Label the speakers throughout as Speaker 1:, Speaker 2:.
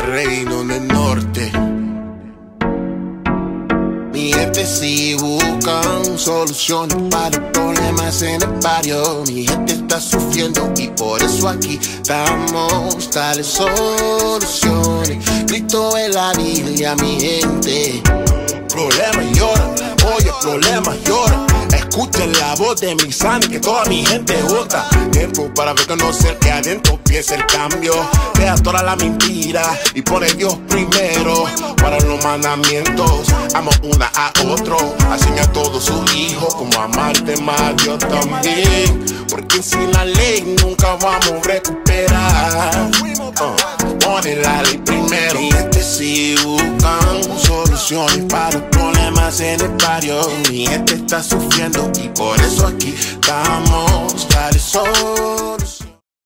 Speaker 1: Reino del Norte. Mi gente sí buscan soluciones para los problemas en el barrio. Mi gente está sufriendo y por eso aquí damos tales soluciones. Cristo es la Biblia, mi gente. Problemas lloran, oye, problemas lloran. Escuchen la voz de mi sangre que toda mi gente vota. Tiempo para reconocer que adentro empieza el cambio. Deja toda la mentira y pone Dios primero. Para los mandamientos, amo una a otro. Enseña a todos sus hijos como amarte más yo también. Porque sin la ley nunca vamos a recuperar. Pone la ley primero. Mi gente sí buscan soluciones para los problemas en el barrio. Mi gente está sufriendo y por eso aquí damos tales soluciones.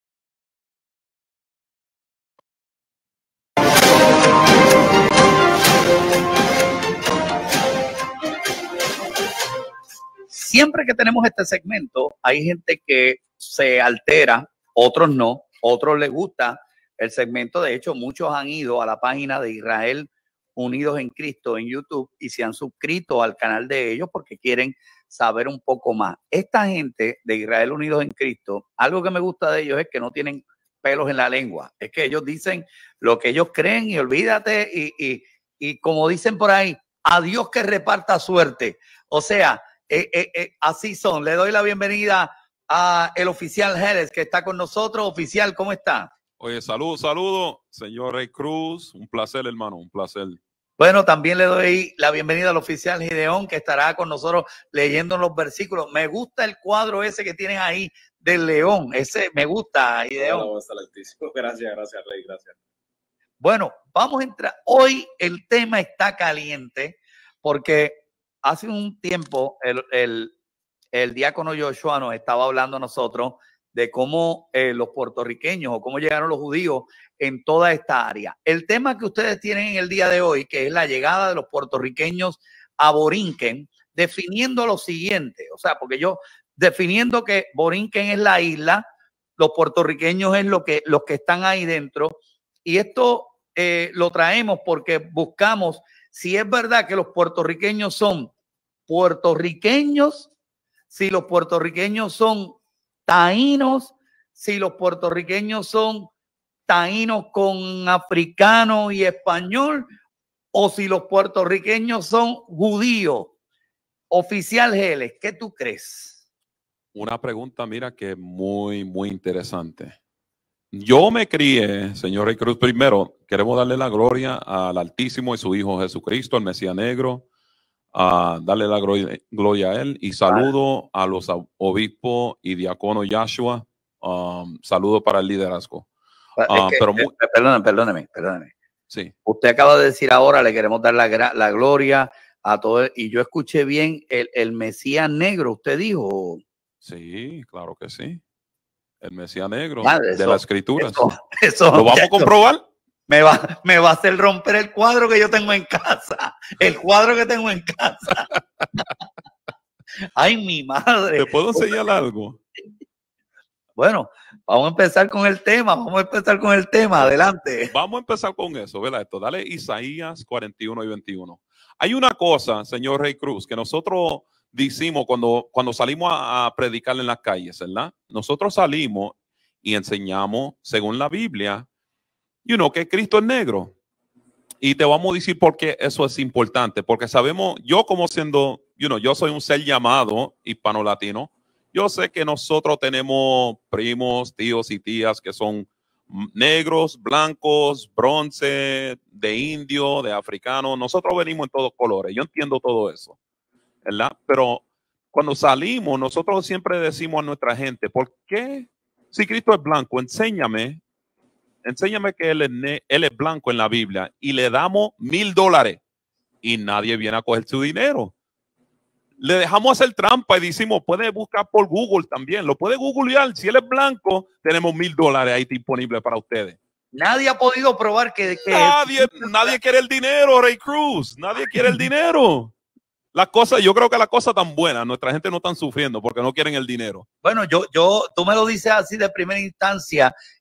Speaker 2: Siempre que tenemos este segmento, hay gente que se altera, otros no, otros les gusta el segmento. De hecho, muchos han ido a la página de Israel Unidos en Cristo en YouTube y se han suscrito al canal de ellos porque quieren saber un poco más. Esta gente de Israel Unidos en Cristo, algo que me gusta de ellos es que no tienen pelos en la lengua. Es que ellos dicen lo que ellos creen y olvídate y como dicen por ahí, a Dios que reparta suerte. O sea, así son. Le doy la bienvenida a el oficial Jerez que está con nosotros. Oficial, ¿cómo está?
Speaker 3: Oye, saludo, señor Rey Cruz. Un placer, hermano, un placer.
Speaker 2: Bueno, también le doy la bienvenida al oficial Gideón que estará con nosotros leyendo los versículos. Me gusta el cuadro ese que tienes ahí del león. Ese me gusta, Gideón.
Speaker 4: Gracias, Rey, gracias.
Speaker 2: Bueno, vamos a entrar. Hoy el tema está caliente porque hace un tiempo el diácono Joshua nos estaba hablando a nosotros de cómo los puertorriqueños o cómo llegaron los judíos en toda esta área. El tema que ustedes tienen en el día de hoy, que es la llegada de los puertorriqueños a Borinquen, definiendo lo siguiente, o sea, porque yo definiendo que Borinquen es la isla, los puertorriqueños es los que están ahí dentro, y esto lo traemos porque buscamos si es verdad que los puertorriqueños son puertorriqueños, si los puertorriqueños son taínos, si los puertorriqueños son taínos con africano y español, o si los puertorriqueños son judíos. Oficial Geles, ¿qué tú crees?
Speaker 3: Una pregunta, mira, que es muy, muy interesante. Yo me crié, señor Rey Cruz, primero queremos darle la gloria al Altísimo y su Hijo Jesucristo, el Mesías Negro, darle la gloria a él y saludo a los obispos y diácono Joshua, saludo para el liderazgo.
Speaker 2: Perdóneme.
Speaker 3: Sí.
Speaker 2: Usted acaba de decir ahora, le queremos dar la gloria a todo, y yo escuché bien el Mesías Negro, usted dijo.
Speaker 3: Sí, claro que sí. El Mesías Negro
Speaker 2: de
Speaker 3: las Escrituras.
Speaker 2: Eso,
Speaker 3: ¿lo vamos a comprobar?
Speaker 2: Me va a hacer romper el cuadro que yo tengo en casa. El cuadro que tengo en casa. Ay, mi madre.
Speaker 3: ¿Te puedo enseñar algo?
Speaker 2: Bueno, vamos a empezar con el tema. Adelante.
Speaker 3: Vamos a empezar con eso, ¿verdad? Esto, dale Isaías 41 y 21. Hay una cosa, señor Rey Cruz, que nosotros decimos cuando salimos a predicar en las calles, ¿verdad? Nosotros salimos y enseñamos, según la Biblia, que Cristo es negro. Y te vamos a decir por qué eso es importante. Porque sabemos, yo como siendo, yo soy un ser llamado hispano-latino. Yo sé que nosotros tenemos primos, tíos y tías que son negros, blancos, bronce, de indio, de africano. Nosotros venimos en todos colores. Yo entiendo todo eso, ¿verdad? Pero cuando salimos, nosotros siempre decimos a nuestra gente, ¿por qué si Cristo es blanco? Enséñame que él es blanco en la Biblia y le damos $1,000 y nadie viene a coger su dinero. Le dejamos hacer trampa y decimos, puede buscar por Google también, lo puede googlear. Si él es blanco, tenemos $1,000 ahí disponibles para ustedes.
Speaker 2: Nadie ha podido probar que
Speaker 3: nadie quiere el dinero, Rey Cruz. Nadie quiere el dinero. Yo creo que la cosa tan buena, nuestra gente no están sufriendo porque no quieren el dinero.
Speaker 2: Bueno, tú me lo dices así de primera instancia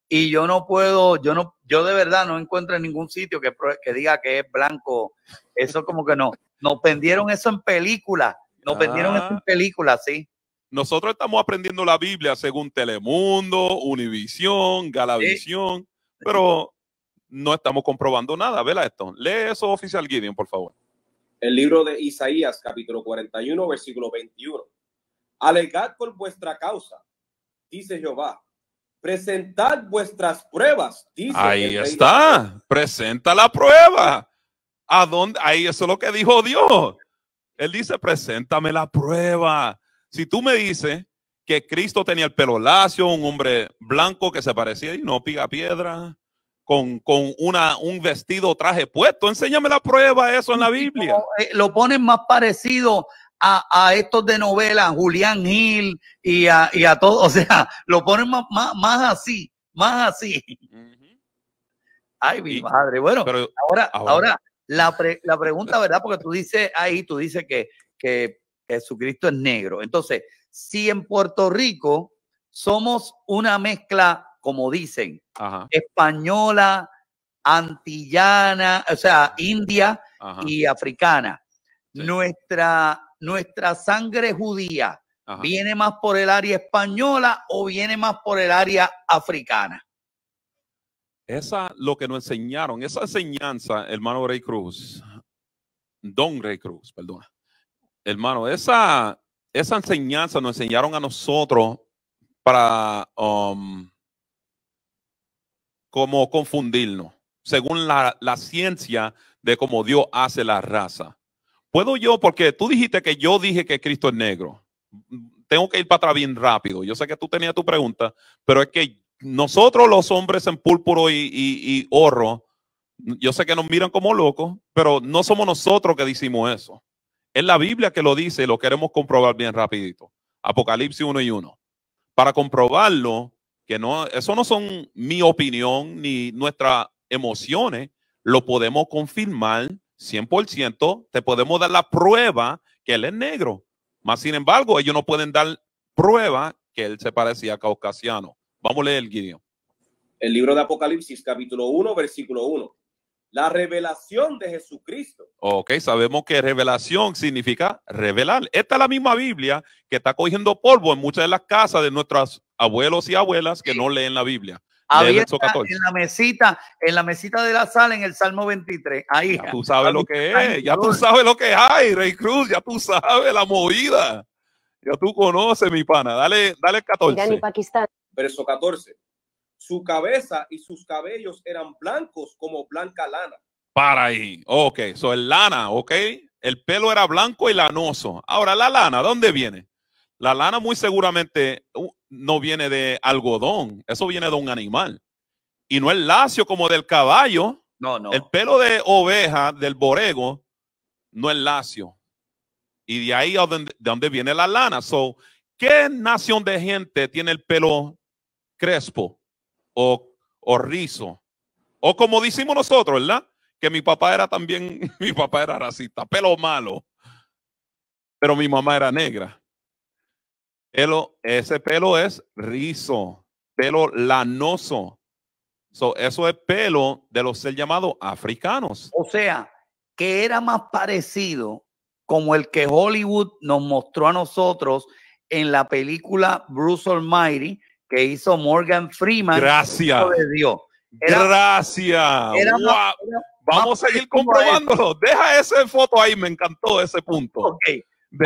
Speaker 2: y yo no puedo, yo de verdad no encuentro en ningún sitio que diga que es blanco. Eso como que no. Nos vendieron eso en películas. Nos vendieron eso en películas, sí.
Speaker 3: Nosotros estamos aprendiendo la Biblia según Telemundo, Univisión, Galavisión, pero no estamos comprobando nada. ¿Vela esto? Lee eso, oficial Gideon, por favor.
Speaker 4: El libro de Isaías, capítulo 41, versículo 21. Alegad por vuestra causa, dice Jehová. Presentad vuestras pruebas, dice
Speaker 3: Ahí está. Presenta la prueba. ¿A dónde? Ahí eso es lo que dijo Dios. Él dice, preséntame la prueba. Si tú me dices que Cristo tenía el pelo lacio, un hombre blanco que se parecía y no pica piedra, con un vestido, traje puesto, enséñame la prueba, eso en la Biblia.
Speaker 2: Lo ponen más parecido a estos de novela, Julián Gil y a todo, o sea, lo ponen más así, más así. Ay, mi madre. Bueno, pero ahora la pregunta, ¿verdad? Porque tú dices que Jesucristo es negro. Entonces, si en Puerto Rico somos una mezcla, como dicen, española, antillana, o sea, india y africana, sí. Nuestra sangre judía viene más por el área española o viene más por el área africana.
Speaker 3: Esa lo que nos enseñaron, esa enseñanza, hermano Rey Cruz, Don Rey Cruz, perdona. Hermano, esa enseñanza nos enseñaron a nosotros para como confundirnos, según la ciencia de cómo Dios hace la raza. ¿Puedo yo? Porque tú dijiste que yo dije que Cristo es negro. Tengo que ir para atrás bien rápido. Yo sé que tú tenías tu pregunta, pero es que nosotros los hombres en púrpuro y oro, yo sé que nos miran como locos, pero no somos nosotros que decimos eso. Es la Biblia que lo dice y lo queremos comprobar bien rapidito. Apocalipsis 1:1. Para comprobarlo, que no, eso no son mi opinión ni nuestras emociones, lo podemos confirmar 100%. Te podemos dar la prueba que él es negro. Más sin embargo, ellos no pueden dar prueba que él se parecía a caucasiano. Vamos a leer el Gideon.
Speaker 4: El libro de Apocalipsis, capítulo 1, versículo 1. La revelación de Jesucristo.
Speaker 3: Ok, sabemos que revelación significa revelar. Esta es la misma Biblia que está cogiendo polvo en muchas de las casas de nuestros abuelos y abuelas que no leen la Biblia.
Speaker 2: Había en la mesita de la sala en el Salmo 23. Ahí.
Speaker 3: Ya tú sabes lo que es. Ya tú sabes lo que hay, Rey Cruz. Ya tú sabes la movida. Ya tú conoces, mi pana. Dale 14.
Speaker 4: Irán y Pakistán. Verso 14. Su cabeza y sus cabellos eran blancos como blanca lana.
Speaker 3: Para ahí. Ok, so el lana, ok. El pelo era blanco y lanoso. Ahora, la lana, ¿dónde viene? La lana muy seguramente no viene de algodón. Eso viene de un animal. Y no es lacio como del caballo.
Speaker 2: No.
Speaker 3: El pelo de oveja, del borrego, no es lacio. Y de ahí de donde viene la lana. So, ¿qué nación de gente tiene el pelo crespo o rizo? O como decimos nosotros, ¿verdad? Que mi papá era también, mi papá era racista, pelo malo. Pero mi mamá era negra. Ese pelo es rizo, pelo lanoso. So, eso es pelo de los ser llamados africanos.
Speaker 2: O sea, que era más parecido como el que Hollywood nos mostró a nosotros en la película Bruce Almighty que hizo Morgan Freeman.
Speaker 3: Gracias.
Speaker 2: De Dios.
Speaker 3: Gracias. Vamos a seguir comprobándolo. Deja esa foto ahí, me encantó ese punto.
Speaker 2: Okay.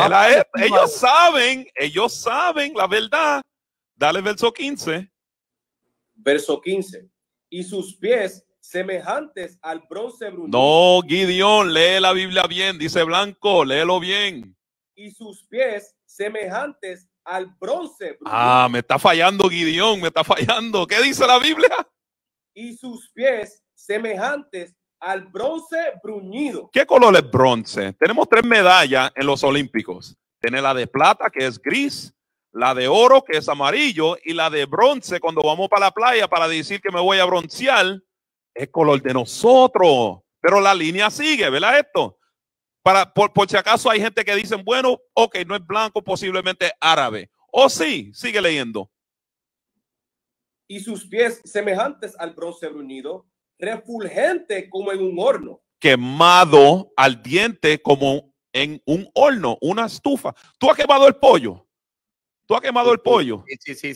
Speaker 3: Ellos saben la verdad. Dale verso 15.
Speaker 4: Verso 15. Y sus pies semejantes al bronce bruñido.
Speaker 3: No, Gideon, lee la Biblia bien. Dice blanco, léelo bien.
Speaker 4: Y sus pies semejantes al bronce bruñido.
Speaker 3: Ah, me está fallando, Gideon, me está fallando. ¿Qué dice la Biblia?
Speaker 4: Y sus pies semejantes al bronce bruñido.
Speaker 3: ¿Qué color es bronce? Tenemos 3 medallas en los Olímpicos. Tiene la de plata, que es gris, la de oro, que es amarillo, y la de bronce, cuando vamos para la playa para decir que me voy a broncear, es color de nosotros. Pero la línea sigue, ¿verdad esto? Por si acaso hay gente que dicen, bueno, ok, no es blanco, posiblemente árabe. O sí, sigue leyendo.
Speaker 4: y sus pies semejantes al bronce bruñido, refulgente como en un horno.
Speaker 3: Quemado al diente como en un horno, una estufa. ¿Tú has quemado el pollo? ¿Tú has quemado el pollo?
Speaker 2: Sí.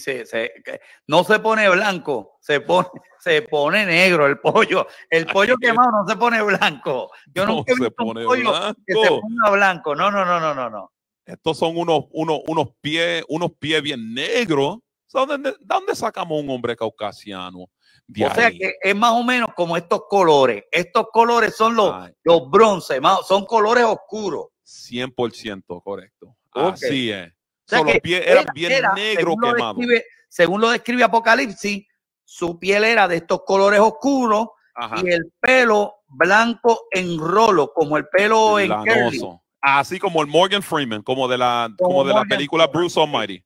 Speaker 2: No se pone blanco, se pone negro el pollo. El pollo quemado no se pone blanco. Yo nunca he visto un pollo que se ponga blanco. No.
Speaker 3: Estos son unos pies bien negros. ¿Dónde sacamos un hombre caucasiano?
Speaker 2: O sea que es más o menos como estos colores. Estos colores son los bronces, son colores oscuros.
Speaker 3: 100% correcto.
Speaker 2: Okay.
Speaker 3: Así es.
Speaker 2: O sea,
Speaker 3: los pies eran bien negros quemados.
Speaker 2: Según lo describe Apocalipsis, su piel era de estos colores oscuros. Ajá. Y el pelo blanco en rolo, como el pelo en curly.
Speaker 3: Así como el Morgan Freeman, como de la película Bruce Almighty.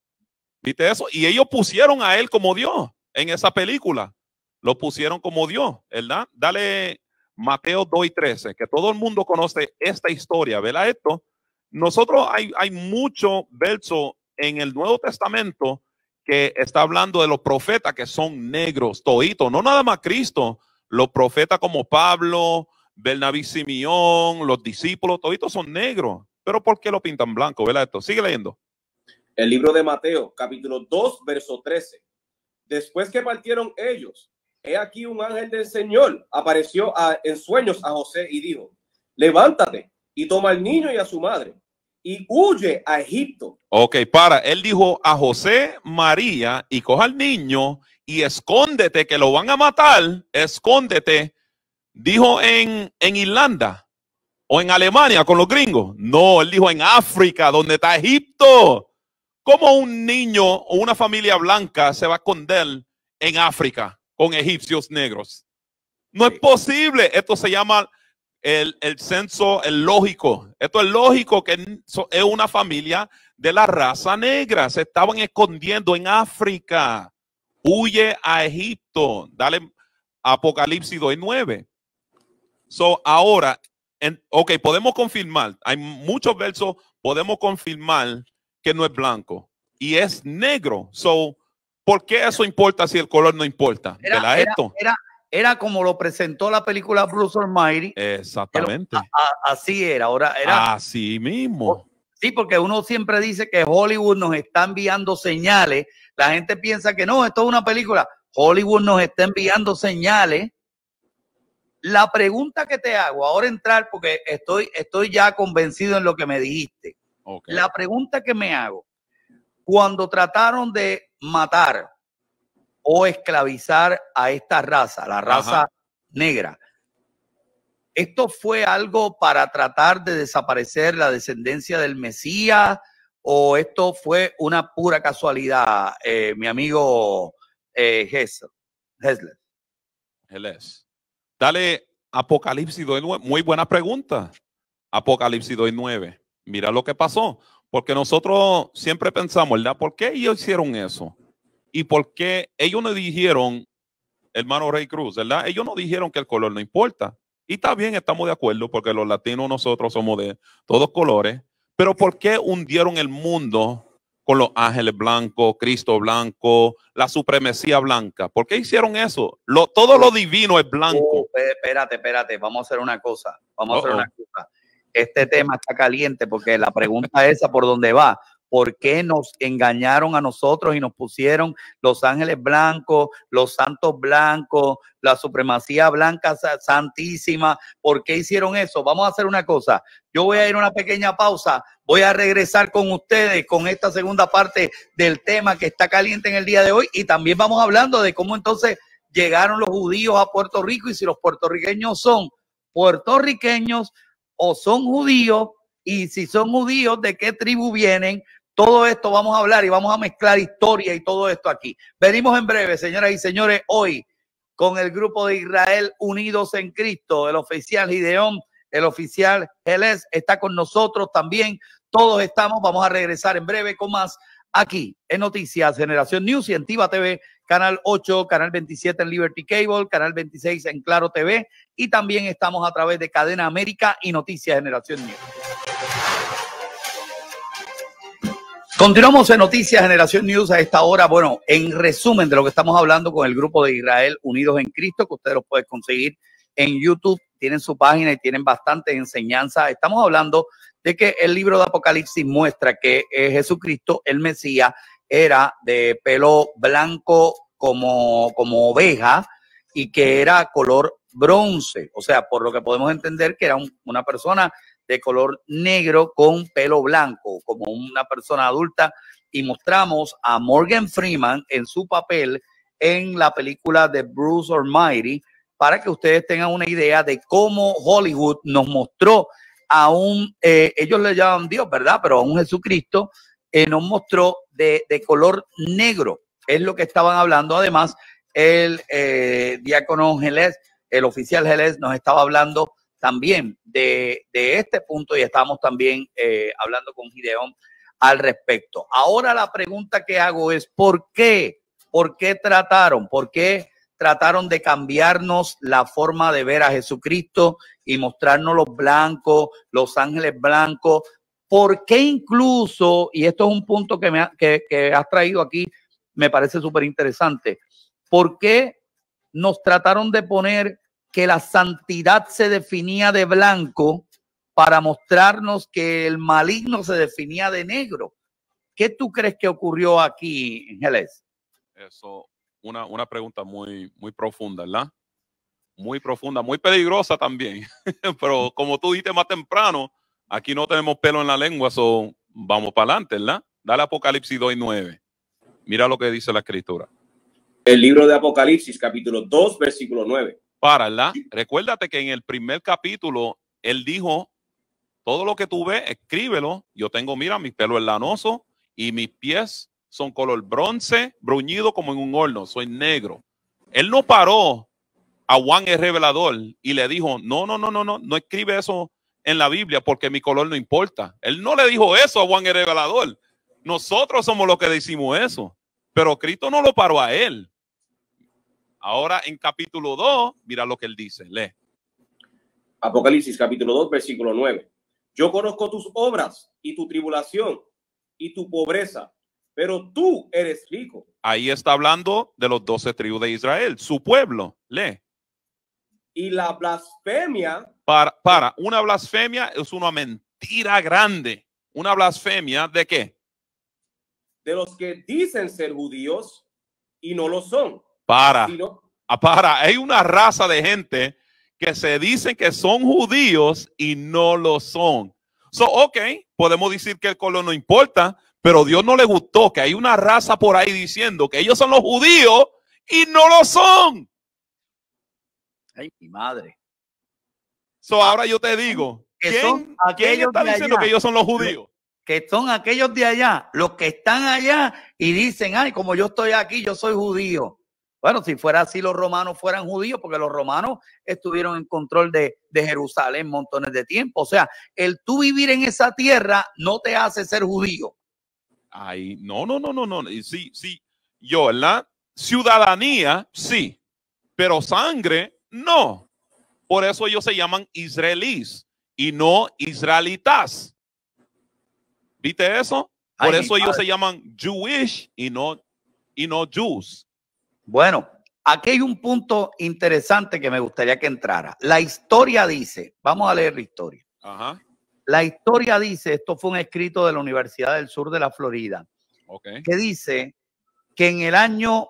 Speaker 3: ¿Viste eso? Y ellos pusieron a él como Dios en esa película. Lo pusieron como Dios, ¿verdad? Dale Mateo 2:13, que todo el mundo conoce esta historia, ¿verdad? Esto. Nosotros hay mucho verso en el Nuevo Testamento que está hablando de los profetas que son negros, toditos, no nada más Cristo, los profetas como Pablo, Bernabé, Simeón, los discípulos, toditos son negros. Pero ¿por qué lo pintan blanco? ¿Verdad esto? Sigue leyendo.
Speaker 4: El libro de Mateo, capítulo 2, verso 13. Después que partieron ellos, he aquí un ángel del Señor apareció en sueños a José y dijo: levántate y toma al niño y a su madre y huye a Egipto.
Speaker 3: Ok, él dijo a José, María, y coja al niño y escóndete, que lo van a matar, escóndete. Dijo en Irlanda o en Alemania con los gringos. No, él dijo en África, donde está Egipto. ¿Cómo un niño o una familia blanca se va a esconder en África con egipcios negros? No es posible. Esto se llama el censo, el lógico. Esto es lógico, que es una familia de la raza negra. Se estaban escondiendo en África. Huye a Egipto. Dale Apocalipsis 2:9. Ahora, podemos confirmar. Hay muchos versos, podemos confirmar que no es blanco y es negro. ¿Por qué eso importa si el color no importa?
Speaker 2: Era como lo presentó la película Bruce Almighty.
Speaker 3: Exactamente.
Speaker 2: Así era. Ahora era
Speaker 3: así mismo.
Speaker 2: Sí, porque uno siempre dice que Hollywood nos está enviando señales. La gente piensa que no, esto es una película. Hollywood nos está enviando señales. La pregunta que te hago, ahora entrar, porque estoy ya convencido en lo que me dijiste. Okay. La pregunta que me hago, cuando trataron de matar o esclavizar a esta raza, la raza negra, ¿esto fue algo para tratar de desaparecer la descendencia del Mesías o esto fue una pura casualidad, mi amigo Hesler?
Speaker 3: Dale Apocalipsis 2:9. Muy buena pregunta. Apocalipsis 2:9. Mira lo que pasó. Porque nosotros siempre pensamos, ¿verdad? ¿Por qué ellos hicieron eso? ¿Y por qué ellos no dijeron, hermano Rey Cruz, ¿verdad? Ellos no dijeron que el color no importa. Y está bien, estamos de acuerdo, porque los latinos nosotros somos de todos colores. Pero ¿por qué hundieron el mundo con los ángeles blancos, Cristo blanco, la supremacía blanca? ¿Por qué hicieron eso? Todo lo divino es blanco.
Speaker 2: Espérate. Vamos a hacer una cosa. Este tema está caliente porque la pregunta esa por dónde va. ¿Por qué nos engañaron a nosotros y nos pusieron los ángeles blancos, los santos blancos, la supremacía blanca santísima? ¿Por qué hicieron eso? Vamos a hacer una cosa. Yo voy a ir a una pequeña pausa. Voy a regresar con ustedes con esta segunda parte del tema que está caliente en el día de hoy. Y también vamos hablando de cómo entonces llegaron los judíos a Puerto Rico y si los puertorriqueños son puertorriqueños o son judíos, y si son judíos, ¿de qué tribu vienen? Todo esto vamos a hablar y vamos a mezclar historia y todo esto aquí. Venimos en breve, señoras y señores, hoy con el grupo de Israel Unidos en Cristo, el oficial Gideón, el oficial Geles está con nosotros también. Todos vamos a regresar en breve con más aquí en Noticias Generación News y en Tiva TV, Canal 8, Canal 27 en Liberty Cable, Canal 26 en Claro TV y también estamos a través de Cadena América y Noticias Generación News. Continuamos en Noticias Generación News a esta hora. Bueno, en resumen de lo que estamos hablando con el grupo de Israel Unidos en Cristo, que ustedes lo pueden conseguir en YouTube. Tienen su página y tienen bastante enseñanza. Estamos hablando de que el libro de Apocalipsis muestra que Jesucristo, el Mesías, era de pelo blanco como oveja y que era color bronce. O sea, por lo que podemos entender que era una persona de color negro con pelo blanco, como una persona adulta, y mostramos a Morgan Freeman en su papel en la película de Bruce Almighty, para que ustedes tengan una idea de cómo Hollywood nos mostró a ellos le llaman Dios, ¿verdad? Pero a un Jesucristo nos mostró de color negro. Es lo que estaban hablando. Además, el diácono Gelés, el oficial Gelés, nos estaba hablando también de este punto y estábamos también hablando con Gideón al respecto. Ahora la pregunta que hago es ¿por qué? ¿Por qué trataron de cambiarnos la forma de ver a Jesucristo y mostrarnos los blancos, los ángeles blancos? ¿Por qué incluso, y esto es un punto que has traído aquí, me parece súper interesante, ¿por qué nos trataron de poner que la santidad se definía de blanco para mostrarnos que el maligno se definía de negro? ¿Qué tú crees que ocurrió aquí, Gelés?
Speaker 3: Eso, una pregunta muy profunda, ¿verdad? Muy profunda, muy peligrosa también. Pero como tú dijiste más temprano, aquí no tenemos pelo en la lengua, so vamos para adelante, ¿verdad? Dale Apocalipsis 2:9. Mira lo que dice la escritura.
Speaker 4: El libro de Apocalipsis, capítulo 2, versículo 9.
Speaker 3: ¿Verdad? Recuérdate que en el primer capítulo él dijo, todo lo que tú ves, escríbelo. Yo tengo, mira, mi pelo es lanoso y mis pies son color bronce, bruñido como en un horno, soy negro. Él no paró a Juan el Revelador y le dijo, no escribe eso en la Biblia porque mi color no importa. Él no le dijo eso a Juan el Revelador. Nosotros somos los que decimos eso, pero Cristo no lo paró a él. Ahora en capítulo 2, mira lo que él dice, lee.
Speaker 4: Apocalipsis capítulo 2, versículo 9. Yo conozco tus obras y tu tribulación y tu pobreza, pero tú eres rico.
Speaker 3: Ahí está hablando de los 12 tribus de Israel, su pueblo, lee.
Speaker 4: Y la blasfemia.
Speaker 3: Para, una blasfemia es una mentira grande. ¿Una blasfemia de qué?
Speaker 4: De los que dicen ser judíos y no lo son.
Speaker 3: Para, hay una raza de gente que se dicen que son judíos y no lo son. Ok, podemos decir que el color no importa, pero Dios no le gustó que hay una raza por ahí diciendo que ellos son los judíos y no lo son.
Speaker 2: Ay, mi madre.
Speaker 3: Ahora yo te digo, ¿quién está diciendo que ellos son los judíos?
Speaker 2: Que son aquellos de allá, los que están allá y dicen, ay, como yo estoy aquí, yo soy judío. Bueno, si fuera así, los romanos fueran judíos, porque los romanos estuvieron en control de Jerusalén montones de tiempo. O sea, el tú vivir en esa tierra no te hace ser judío.
Speaker 3: Ay, no. Sí, yo, la ciudadanía, sí, pero sangre, no. Por eso ellos se llaman israelíes y no israelitas. ¿Viste eso? Por eso ellos se llaman Jewish y no Jews.
Speaker 2: Bueno, aquí hay un punto interesante que me gustaría que entrara. La historia dice, vamos a leer la historia.
Speaker 3: Ajá.
Speaker 2: La historia dice, esto fue un escrito de la Universidad del Sur de la Florida, que dice que en el año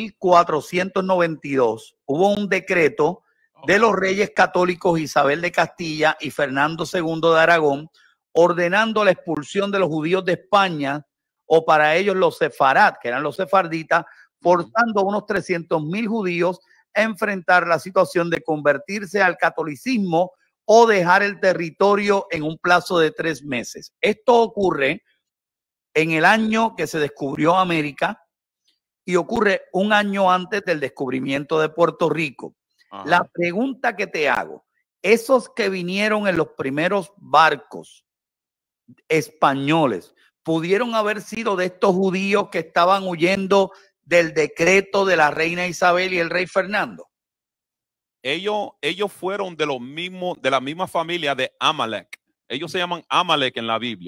Speaker 2: 1492 hubo un decreto de los reyes católicos Isabel de Castilla y Fernando II de Aragón, ordenando la expulsión de los judíos de España, o para ellos los sefarad, que eran los sefarditas, forzando a unos 300,000 judíos a enfrentar la situación de convertirse al catolicismo o dejar el territorio en un plazo de 3 meses. Esto ocurre en el año que se descubrió América y ocurre un año antes del descubrimiento de Puerto Rico. Ajá. La pregunta que te hago, esos que vinieron en los primeros barcos españoles, ¿pudieron haber sido de estos judíos que estaban huyendo del decreto de la reina Isabel y el rey Fernando?
Speaker 3: Ellos fueron de la misma familia de Amalek. Ellos se llaman Amalek en la Biblia.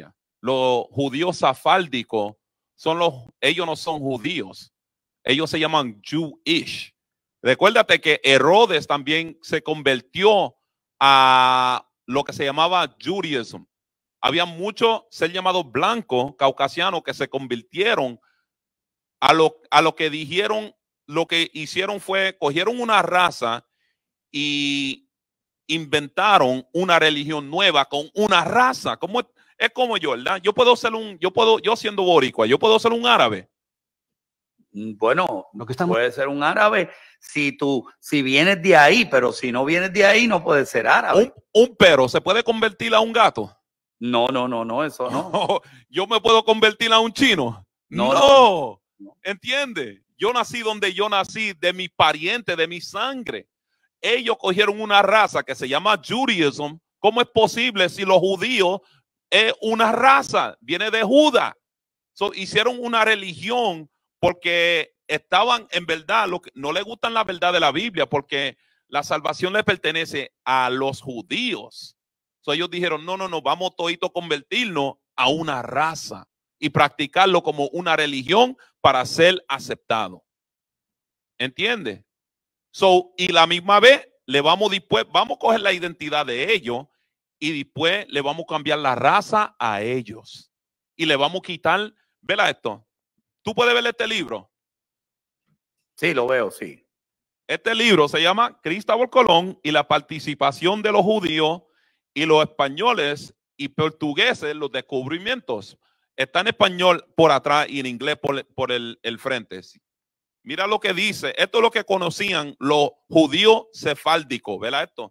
Speaker 3: los judíos safáldicos ellos no son judíos. Ellos se llaman Jewish. Recuérdate que Herodes también se convirtió a lo que se llamaba Judaism. Había muchos ser llamados blancos, caucasianos, que se convirtieron a lo que dijeron. Lo que hicieron fue, cogieron una raza y inventaron una religión nueva con una raza. Es como yo, ¿verdad? Yo siendo boricua, yo puedo ser un árabe.
Speaker 2: Bueno, puede ser un árabe si vienes de ahí, pero si no vienes de ahí no puedes ser árabe.
Speaker 3: Un perro se puede convertir a un gato.
Speaker 2: No, eso no.
Speaker 3: Yo me puedo convertir a un chino. No. ¿Entiendes? Yo nací donde yo nací, de mi pariente, de mi sangre. Ellos cogieron una raza que se llama Judaism. ¿Cómo es posible si los judíos es una raza? Viene de Judá. Hicieron una religión porque estaban en verdad, no les gustan la verdad de la Biblia, porque la salvación le pertenece a los judíos. Ellos dijeron, no, vamos todito a convertirnos a una raza y practicarlo como una religión para ser aceptado. ¿Entiendes? Y la misma vez vamos a coger la identidad de ellos y después le vamos a cambiar la raza a ellos. Y le vamos a quitar, vela esto. ¿Tú puedes ver este libro?
Speaker 2: Sí, lo veo, sí.
Speaker 3: Este libro se llama Cristóbal Colón y la participación de los judíos y los españoles y portugueses, los descubrimientos. Está en español por atrás y en inglés por el frente. Mira lo que dice. Esto es lo que conocían los judíos sefáldicos. ¿Verdad esto?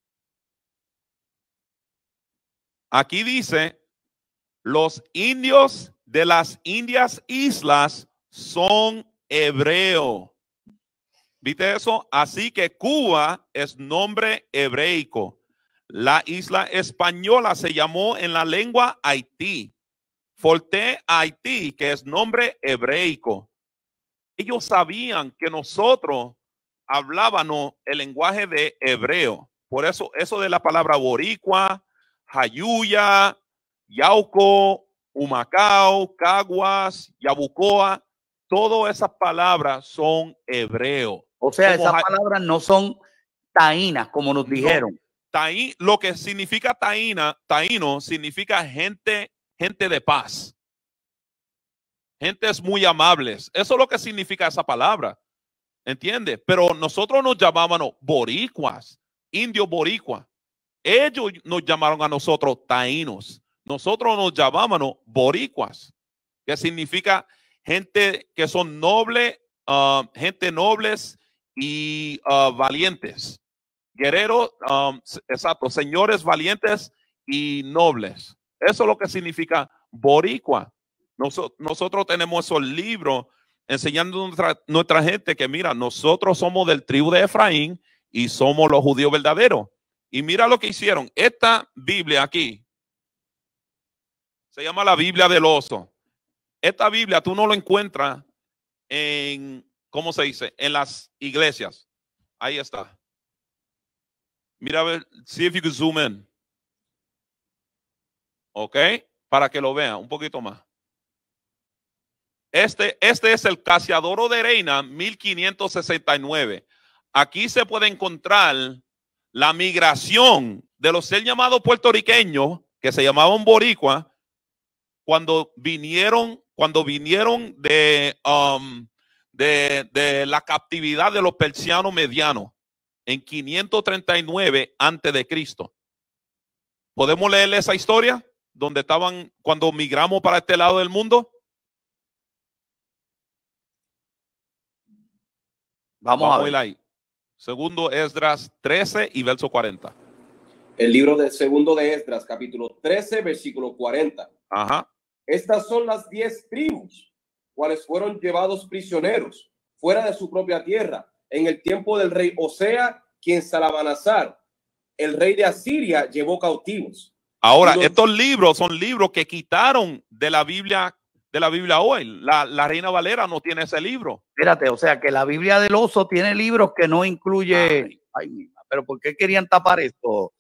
Speaker 3: Aquí dice, los indios de las Indias Islas son hebreos. ¿Viste eso? Así que Cuba es nombre hebreico. La isla española se llamó en la lengua Haití. Forte Haití, que es nombre hebreico. Ellos sabían que nosotros hablábamos el lenguaje de hebreo. Por eso de la palabra boricua, Jayuya, Yauco, Humacao, Caguas, Yabucoa, todas esas palabras son hebreos.
Speaker 2: O sea, esas palabras no son taínas, como nos dijeron.
Speaker 3: Lo que significa taíno significa gente de paz. Gentes muy amables. Eso es lo que significa esa palabra. ¿Entiendes? Pero nosotros nos llamábamos boricuas, indios boricuas. Ellos nos llamaron a nosotros taínos. Nosotros nos llamábamos boricuas, que significa gente que son nobles, gente nobles y valientes. Guerreros, exacto, señores valientes y nobles. Eso es lo que significa boricua. Nosotros tenemos esos libros enseñando a nuestra gente que mira, nosotros somos del tribu de Efraín y somos los judíos verdaderos. Y mira lo que hicieron. Esta Biblia aquí se llama la Biblia del oso. Esta Biblia tú no lo encuentras en, ¿cómo se dice? En las iglesias. Ahí está. Mira, a ver, see if you can zoom in. Ok, para que lo vean un poquito más. Este es el Casiodoro de Reina 1569. Aquí se puede encontrar la migración de los ser llamados puertorriqueños, que se llamaban boricua, cuando vinieron de la captividad de los persianos medianos en 539 antes de Cristo. ¿Podemos leerle esa historia? Donde estaban cuando migramos para este lado del mundo. Vamos a ver ahí. Segundo Esdras 13 y verso 40.
Speaker 4: El libro del segundo de Esdras, capítulo 13, versículo 40.
Speaker 3: Ajá.
Speaker 4: Estas son las 10 tribus, cuales fueron llevados prisioneros fuera de su propia tierra en el tiempo del rey Osea, quien Salmanasar, el rey de Asiria, llevó cautivos.
Speaker 3: Ahora, estos libros son libros que quitaron de la Biblia hoy. La Reina Valera no tiene ese libro.
Speaker 2: Espérate, o sea que la Biblia del oso tiene libros que no incluye. Ay, pero ¿por qué querían tapar esto?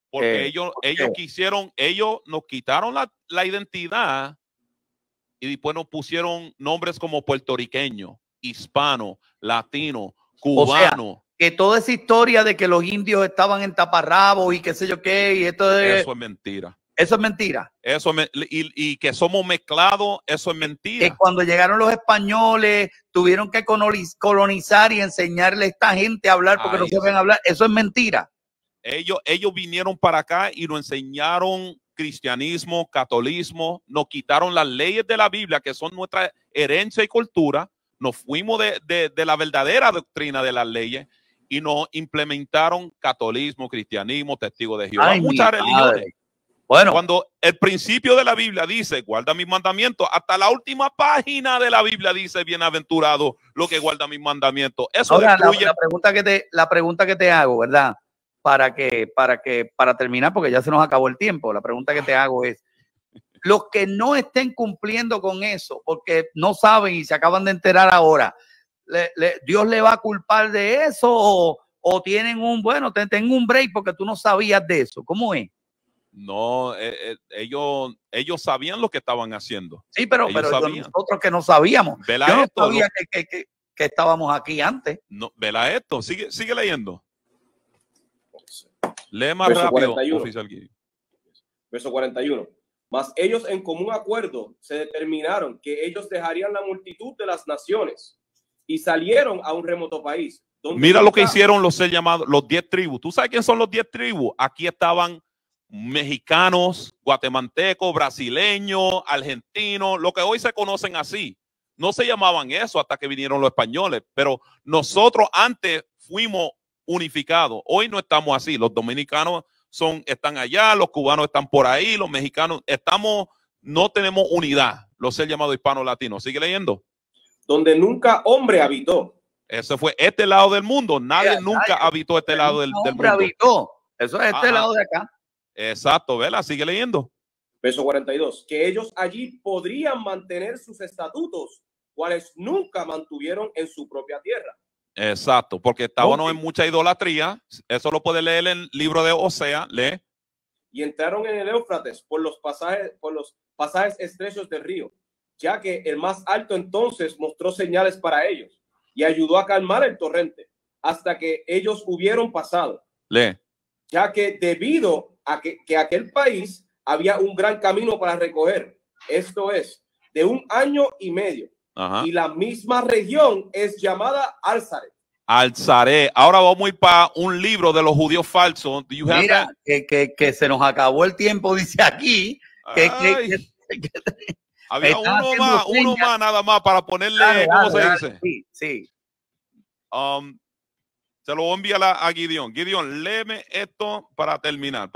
Speaker 3: Porque ellos quisieron, ellos nos quitaron la identidad y después nos pusieron nombres como puertorriqueño, hispano, latino, cubano.
Speaker 2: O sea, que toda esa historia de que los indios estaban en taparrabos y qué sé yo qué, y
Speaker 3: eso es mentira.
Speaker 2: Eso es mentira.
Speaker 3: Y que somos mezclados, eso es mentira.
Speaker 2: Que cuando llegaron los españoles tuvieron que colonizar y enseñarle a esta gente a hablar porque no saben hablar. Eso es mentira.
Speaker 3: Ellos vinieron para acá y nos enseñaron cristianismo, catolicismo, nos quitaron las leyes de la Biblia, que son nuestra herencia y cultura, nos fuimos de la verdadera doctrina de las leyes y nos implementaron catolicismo, cristianismo, testigo de Jehová, muchas religiones. Bueno, cuando el principio de la Biblia dice, guarda mis mandamientos, hasta la última página de la Biblia dice, bienaventurado lo que guarda mis mandamientos. Eso
Speaker 2: ahora, la pregunta que te hago, ¿verdad? Para terminar, porque ya se nos acabó el tiempo, la pregunta que te hago es, los que no estén cumpliendo con eso, porque no saben y se acaban de enterar ahora, ¿Dios le va a culpar de eso o tienen tengo un break porque tú no sabías de eso? ¿Cómo es?
Speaker 3: No, ellos sabían lo que estaban haciendo.
Speaker 2: Sí, pero nosotros que no sabíamos. Yo no sabía que estábamos aquí antes.
Speaker 3: No, vela esto, sigue leyendo. Lee más rápido,
Speaker 4: 41.
Speaker 3: oficial Guido.
Speaker 4: Verso 41. Mas ellos en común acuerdo se determinaron que ellos dejarían la multitud de las naciones y salieron a un remoto país.
Speaker 3: Mira lo que hicieron los llamados los 10 tribus. ¿Tú sabes quién son los 10 tribus? Aquí estaban mexicanos, guatemaltecos, brasileños, argentinos, lo que hoy se conocen así. No se llamaban eso hasta que vinieron los españoles, pero nosotros antes fuimos unificados. Hoy no estamos así. Los dominicanos están allá, los cubanos están por ahí, los mexicanos no tenemos unidad. Los llamados hispanos latinos. Sigue leyendo.
Speaker 4: Donde nunca hombre habitó.
Speaker 3: Ese fue este lado del mundo. Nadie nunca habitó este lado del mundo.
Speaker 2: Habitó. Eso es este lado de acá.
Speaker 3: Exacto, ¿verdad? Sigue leyendo.
Speaker 4: Verso 42. Que ellos allí podrían mantener sus estatutos, cuales nunca mantuvieron en su propia tierra.
Speaker 3: Exacto, porque estábamos en mucha idolatría. Eso lo puede leer en el libro de Osea. Lee.
Speaker 4: Y entraron en el Éufrates por los pasajes estrechos del río, ya que el más alto entonces mostró señales para ellos y ayudó a calmar el torrente hasta que ellos hubieron pasado.
Speaker 3: Lee.
Speaker 4: Ya que debido a que aquel país había un gran camino para recoger, esto es, de 1 año y medio. Ajá. Y la misma región es llamada Alzaret.
Speaker 3: Alzaret. Ahora vamos a ir para un libro de los judíos falsos.
Speaker 2: Mira, que se nos acabó el tiempo, dice aquí.
Speaker 3: Había uno más nada más para ponerle, ¿cómo se dice?
Speaker 2: Sí, sí.
Speaker 3: Se lo voy a enviar a Gideon. Gideon, léeme esto para terminar.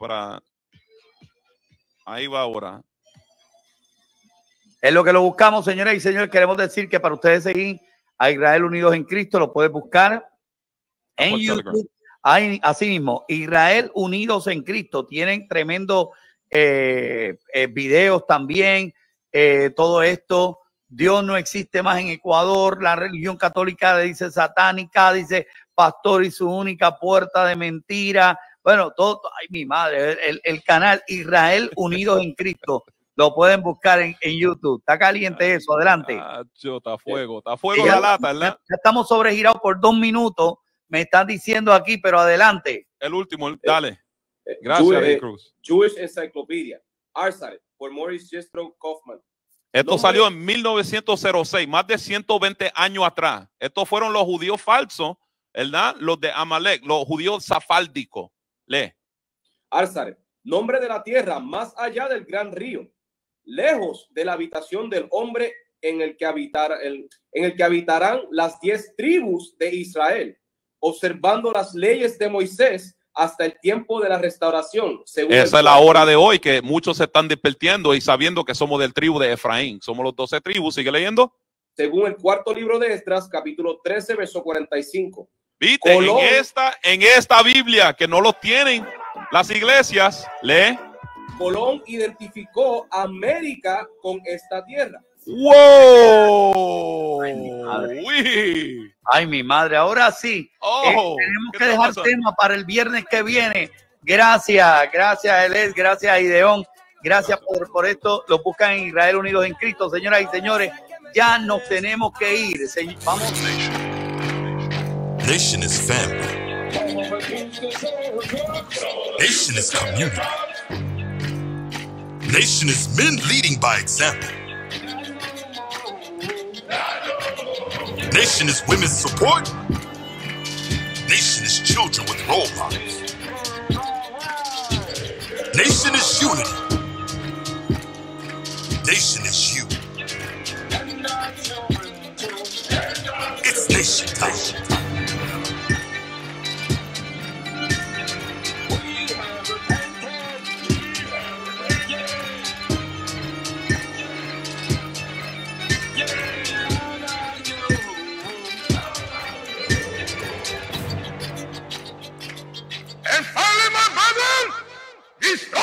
Speaker 3: Ahí va ahora.
Speaker 2: Es lo que lo buscamos, señoras y señores. Queremos decir que para ustedes seguir a Israel Unidos en Cristo, lo puedes buscar en YouTube. Así mismo, Israel Unidos en Cristo. Tienen tremendos videos también. Todo esto. Dios no existe más en Ecuador. La religión católica dice satánica, dice pastor y su única puerta de mentira. Bueno, todo. Ay, mi madre. El canal Israel Unidos en Cristo. Lo pueden buscar en YouTube. Está caliente eso. Adelante.
Speaker 3: Está fuego la lata, ¿verdad?
Speaker 2: Ya estamos sobregirados por 2 minutos. Me están diciendo aquí, pero adelante.
Speaker 3: El último, dale. Gracias, Cruz.
Speaker 4: Jewish Encyclopedia. Alzaret, por Morris Jestro Kaufman.
Speaker 3: Esto salió en 1906, más de 120 años atrás. Estos fueron los judíos falsos, ¿verdad? Los de Amalek, los judíos safáldicos. Lee.
Speaker 4: Alzaret, nombre de la tierra más allá del gran río, lejos de la habitación del hombre en el que habitarán las 10 tribus de Israel, observando las leyes de Moisés hasta el tiempo de la restauración.
Speaker 3: Esa es la hora de hoy, que muchos se están despertando y sabiendo que somos del tribu de Efraín. Somos los 12 tribus. Sigue leyendo.
Speaker 4: Según el 4º libro de Esdras, capítulo 13, verso 45.
Speaker 3: ¿Viste? En esta Biblia, que no lo tienen las iglesias, lee.
Speaker 4: Colón identificó América con esta tierra.
Speaker 3: ¡Wow!
Speaker 2: Ay, mi madre. Ahora sí. Tenemos que dejar tema para el viernes que viene. Gracias Elés, gracias Ideón, gracias por esto. Lo buscan en Israel Unidos en Cristo. Señoras y señores, ya nos tenemos que ir. Vamos.
Speaker 5: Nation is family. Nation is community. Nation is men leading by example. Nation is women's support. Nation is children with role models. Nation is unity. Nation is you. It's nation time.
Speaker 6: And finally, my brother, he's